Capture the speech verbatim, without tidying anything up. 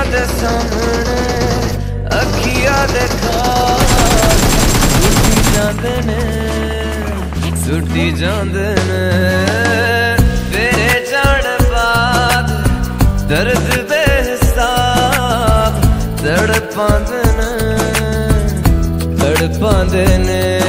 दे सामने अखियां देखा सुटी जांदे ने सुटी जांदे ने तेरे जाने बाद दर्द बेहिसाब तड़पांदे ने तड़पांदे ने।